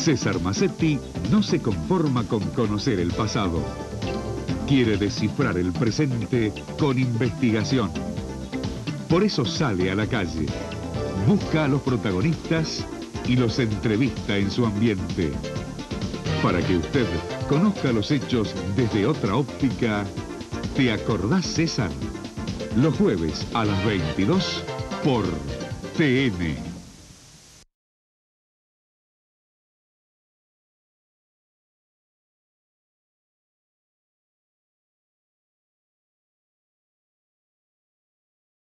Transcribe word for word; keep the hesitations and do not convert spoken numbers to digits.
César Masetti no se conforma con conocer el pasado. Quiere descifrar el presente con investigación. Por eso sale a la calle, busca a los protagonistas y los entrevista en su ambiente. Para que usted conozca los hechos desde otra óptica, ¿te acordás, César? Los jueves a las veintidós por T N.